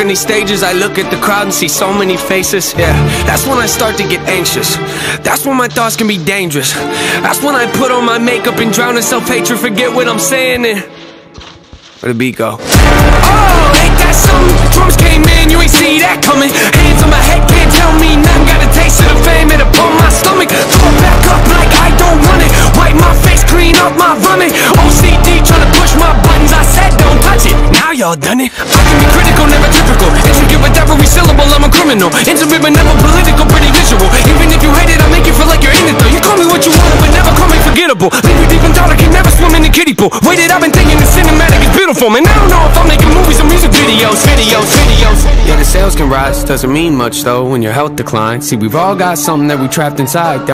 walking these stages, I look at the crowd and see so many faces. Yeah, that's when I start to get anxious. That's when my thoughts can be dangerous. That's when I put on my makeup and drown in self-hatred, forget what I'm saying, and where the beat go? Oh, ain't that something? Drums came in, you ain't see that coming. Hands on my head, can't tell me nothing. Got a taste of the fame, it upon my stomach. Throw it back up like I don't want it. Wipe my face, clean up my vomit. OCD trying to push my buttons, I said don't touch it. Now y'all done it. I can be critical, never typical. Intricate with every syllable, I'm a criminal. Intimate but never political, pretty visual. Even if you hate it, I make you feel like you're in it though. You call me what you want, but never call me forgettable. Leave you deep in thought, I can never swim in the kiddie pool. Waited, I've been thinking the cinematic is beautiful. Man, I don't know if I'm making movies or music videos. Yeah, the sales can rise, doesn't mean much though when your health declines. See, we've all got something that we trapped inside.